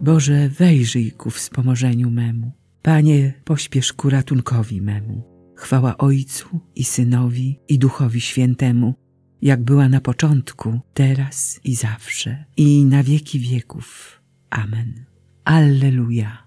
Boże, wejrzyj ku wspomożeniu memu. Panie, pośpiesz ku ratunkowi memu. Chwała Ojcu i Synowi i Duchowi Świętemu, jak była na początku, teraz i zawsze, i na wieki wieków. Amen. Alleluja.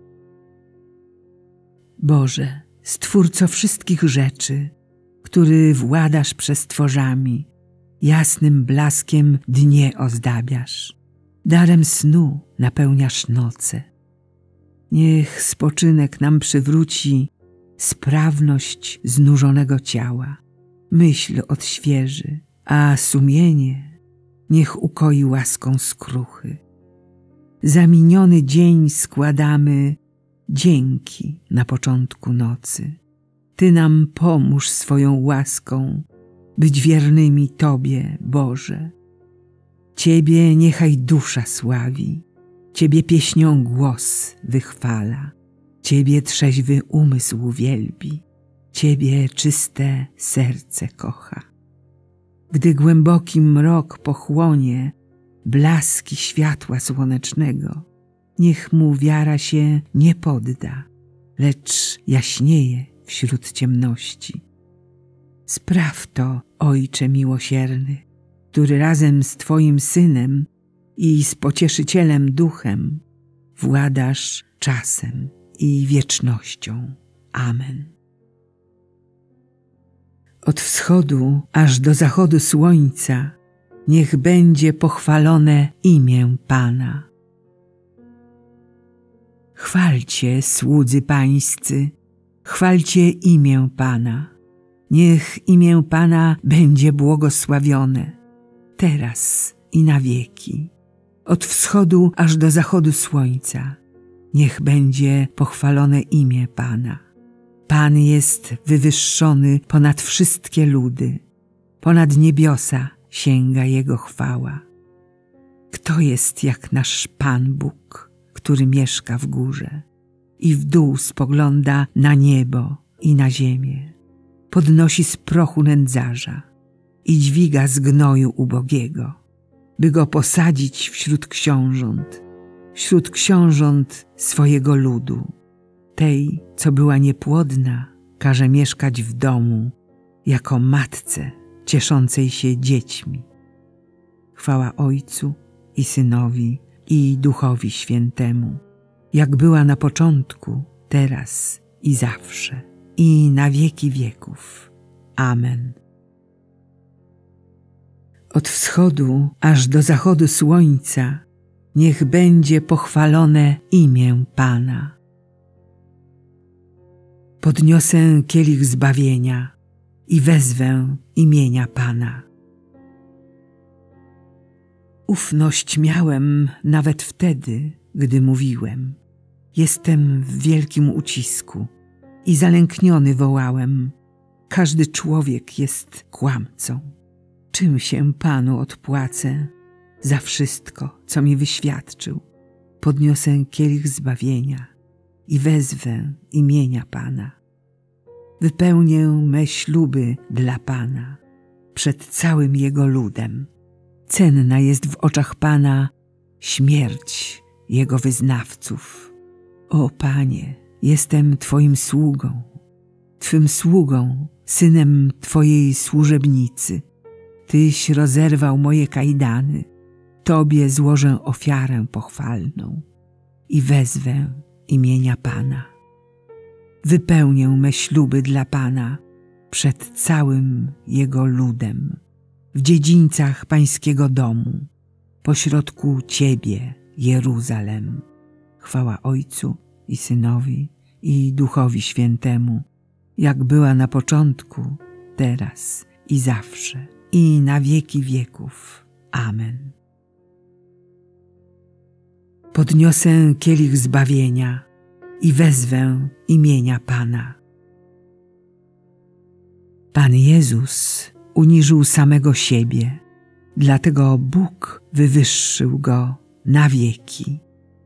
Boże, Stwórco wszystkich rzeczy, który władasz przestworzami, jasnym blaskiem dnie ozdabiasz, darem snu napełniasz noce. Niech spoczynek nam przywróci sprawność znużonego ciała, myśl odświeży, a sumienie niech ukoi łaską skruchy. Za miniony dzień składamy dzięki na początku nocy. Ty nam pomóż swoją łaską być wiernymi Tobie, Boże. Ciebie niechaj dusza sławi, Ciebie pieśnią głos wychwala, Ciebie trzeźwy umysł wielbi, Ciebie czyste serce kocha. Gdy głęboki mrok pochłonie blaski światła słonecznego, niech mu wiara się nie podda, lecz jaśnieje wśród ciemności. Spraw to, Ojcze miłosierny, który razem z Twoim Synem i z Pocieszycielem Duchem władasz czasem i wiecznością. Amen. Od wschodu aż do zachodu słońca niech będzie pochwalone imię Pana. Chwalcie, słudzy pańscy, chwalcie imię Pana. Niech imię Pana będzie błogosławione, teraz i na wieki. Od wschodu aż do zachodu słońca niech będzie pochwalone imię Pana. Pan jest wywyższony ponad wszystkie ludy, ponad niebiosa sięga Jego chwała. Kto jest jak nasz Pan Bóg, który mieszka w górze i w dół spogląda na niebo i na ziemię, podnosi z prochu nędzarza i dźwiga z gnoju ubogiego, by go posadzić wśród książąt swojego ludu. Tej, co była niepłodna, każe mieszkać w domu, jako matce cieszącej się dziećmi. Chwała Ojcu i Synowi i Duchowi Świętemu, jak była na początku, teraz i zawsze, i na wieki wieków. Amen. Od wschodu aż do zachodu słońca niech będzie pochwalone imię Pana. Podniosę kielich zbawienia i wezwę imienia Pana. Ufność miałem nawet wtedy, gdy mówiłem: jestem w wielkim ucisku, i zalękniony wołałem: każdy człowiek jest kłamcą. Czym się Panu odpłacę za wszystko, co mi wyświadczył? Podniosę kielich zbawienia i wezwę imienia Pana. Wypełnię me śluby dla Pana przed całym Jego ludem. Cenna jest w oczach Pana śmierć Jego wyznawców. O Panie, jestem Twoim sługą, Twym sługą, synem Twojej służebnicy. Tyś rozerwał moje kajdany, Tobie złożę ofiarę pochwalną i wezwę imienia Pana. Wypełnię me śluby dla Pana przed całym Jego ludem, w dziedzińcach Pańskiego domu, pośrodku Ciebie, Jeruzalem. Chwała Ojcu i Synowi i Duchowi Świętemu, jak była na początku, teraz i zawsze, i na wieki wieków. Amen. Podniosę kielich zbawienia i wezwę imienia Pana. Pan Jezus uniżył samego siebie, dlatego Bóg wywyższył Go na wieki.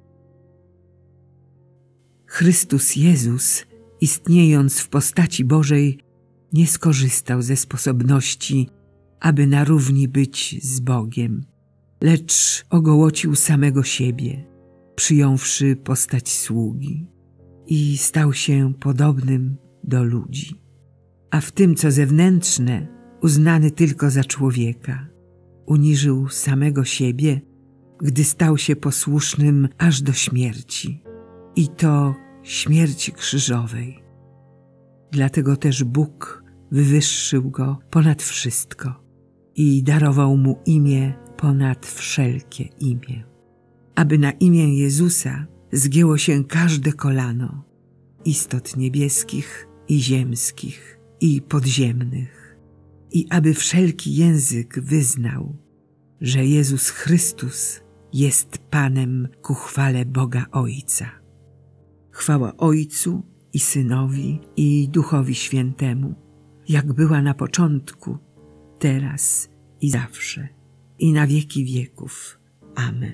Chrystus Jezus, istniejąc w postaci Bożej, nie skorzystał ze sposobności, aby na równi być z Bogiem, lecz ogołocił samego siebie, przyjąwszy postać sługi i stał się podobnym do ludzi. A w tym, co zewnętrzne, uznany tylko za człowieka, uniżył samego siebie, gdy stał się posłusznym aż do śmierci, i to śmierci krzyżowej. Dlatego też Bóg wywyższył go ponad wszystko i darował mu imię ponad wszelkie imię, aby na imię Jezusa zgięło się każde kolano, istot niebieskich i ziemskich i podziemnych, i aby wszelki język wyznał, że Jezus Chrystus jest Panem ku chwale Boga Ojca. Chwała Ojcu i Synowi i Duchowi Świętemu, jak była na początku, teraz i zawsze, i na wieki wieków. Amen.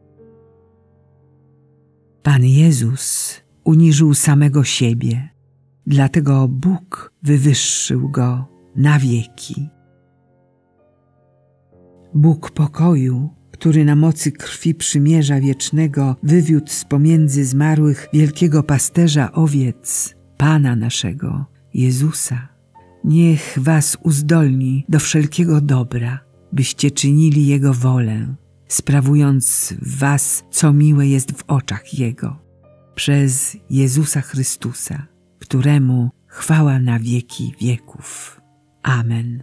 Pan Jezus uniżył samego siebie, dlatego Bóg wywyższył go na wieki. Bóg pokoju, który na mocy krwi przymierza wiecznego wywiódł z pomiędzy zmarłych wielkiego pasterza owiec, Pana naszego, Jezusa, niech was uzdolni do wszelkiego dobra, byście czynili Jego wolę, sprawując w was, co miłe jest w oczach Jego, przez Jezusa Chrystusa, któremu chwała na wieki wieków. Amen.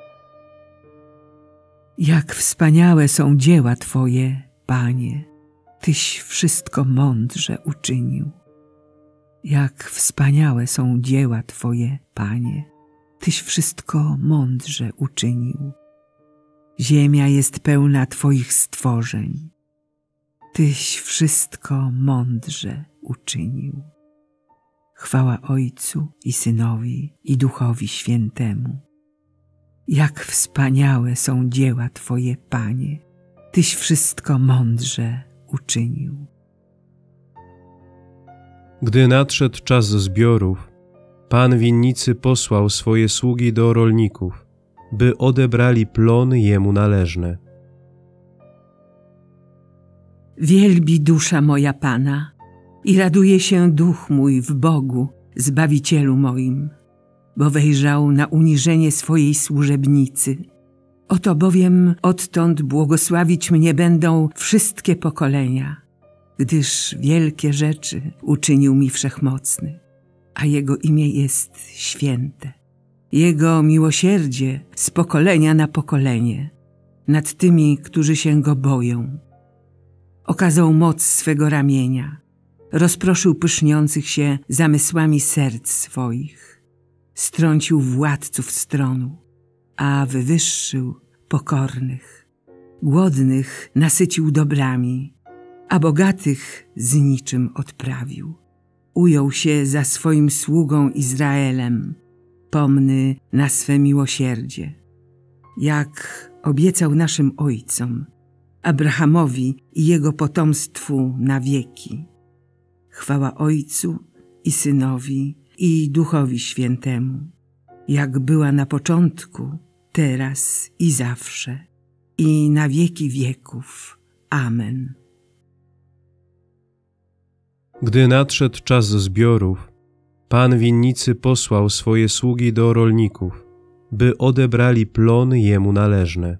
Jak wspaniałe są dzieła Twoje, Panie, Tyś wszystko mądrze uczynił. Jak wspaniałe są dzieła Twoje, Panie, Tyś wszystko mądrze uczynił. Ziemia jest pełna Twoich stworzeń. Tyś wszystko mądrze uczynił. Chwała Ojcu i Synowi i Duchowi Świętemu. Jak wspaniałe są dzieła Twoje, Panie, Tyś wszystko mądrze uczynił. Gdy nadszedł czas zbiorów, Pan winnicy posłał swoje sługi do rolników, by odebrali plony jemu należne. Wielbi dusza moja Pana i raduje się duch mój w Bogu, Zbawicielu moim, bo wejrzał na uniżenie swojej służebnicy. Oto bowiem odtąd błogosławić mnie będą wszystkie pokolenia, gdyż wielkie rzeczy uczynił mi Wszechmocny, a Jego imię jest święte. Jego miłosierdzie z pokolenia na pokolenie nad tymi, którzy się Go boją. Okazał moc swego ramienia, rozproszył pyszniących się zamysłami serc swoich, strącił władców stronu, a wywyższył pokornych. Głodnych nasycił dobrami, a bogatych z niczym odprawił. Ujął się za swoim sługą Izraelem, pomny na swe miłosierdzie, jak obiecał naszym ojcom, Abrahamowi i jego potomstwu na wieki. Chwała Ojcu i Synowi i Duchowi Świętemu, jak była na początku, teraz i zawsze, i na wieki wieków. Amen. Gdy nadszedł czas zbiorów, Pan winnicy posłał swoje sługi do rolników, by odebrali plony jemu należne.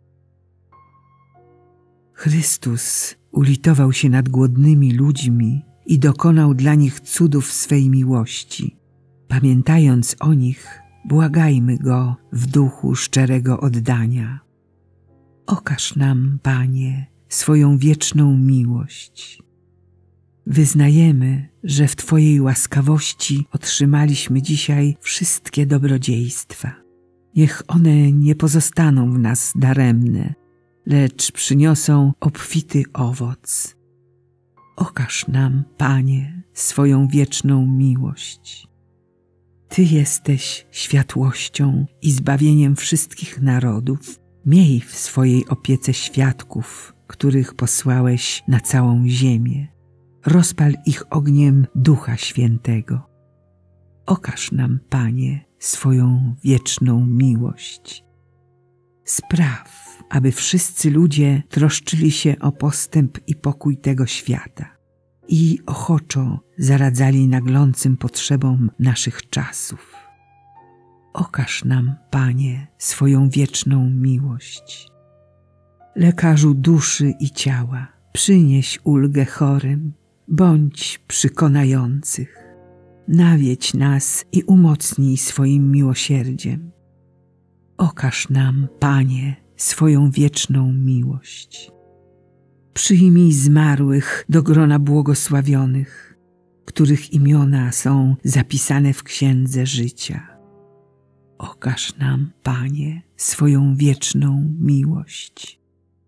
Chrystus ulitował się nad głodnymi ludźmi i dokonał dla nich cudów swej miłości. Pamiętając o nich, błagajmy Go w duchu szczerego oddania. Okaż nam, Panie, swoją wieczną miłość. Wyznajemy, że w Twojej łaskawości otrzymaliśmy dzisiaj wszystkie dobrodziejstwa. Niech one nie pozostaną w nas daremne, lecz przyniosą obfity owoc. Okaż nam, Panie, swoją wieczną miłość. Ty jesteś światłością i zbawieniem wszystkich narodów. Miej w swojej opiece świadków, których posłałeś na całą ziemię. Rozpal ich ogniem Ducha Świętego. Okaż nam, Panie, swoją wieczną miłość. Spraw, aby wszyscy ludzie troszczyli się o postęp i pokój tego świata i ochoczo zaradzali naglącym potrzebom naszych czasów. Okaż nam, Panie, swoją wieczną miłość. Lekarzu duszy i ciała, przynieś ulgę chorym, bądź przekonających. Nawiedź nas i umocnij swoim miłosierdziem. Okaż nam, Panie, swoją wieczną miłość. Przyjmij zmarłych do grona błogosławionych, których imiona są zapisane w Księdze Życia. Okaż nam, Panie, swoją wieczną miłość.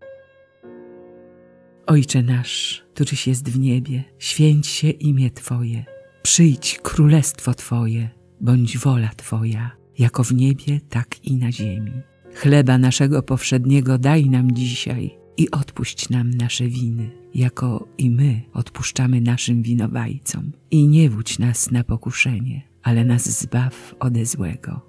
Ojcze nasz, któryś jest w niebie, święć się imię Twoje. Przyjdź królestwo Twoje, bądź wola Twoja, jako w niebie, tak i na ziemi. Chleba naszego powszedniego daj nam dzisiaj i odpuść nam nasze winy, jako i my odpuszczamy naszym winowajcom. I nie wódź nas na pokuszenie, ale nas zbaw ode złego.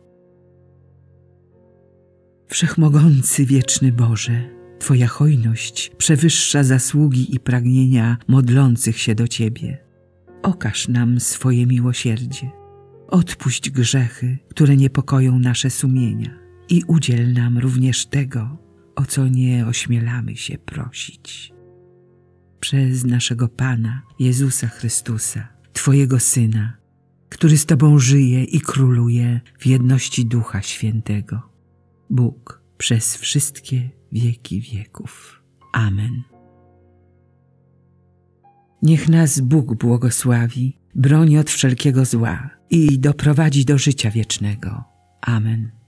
Wszechmogący wieczny Boże, Twoja hojność przewyższa zasługi i pragnienia modlących się do Ciebie. Okaż nam swoje miłosierdzie. Odpuść grzechy, które niepokoją nasze sumienia i udziel nam również tego, o co nie ośmielamy się prosić. Przez naszego Pana Jezusa Chrystusa, Twojego Syna, który z Tobą żyje i króluje w jedności Ducha Świętego, Bóg przez wszystkie wieki wieków. Amen. Niech nas Bóg błogosławi, broni od wszelkiego zła i doprowadzi do życia wiecznego. Amen.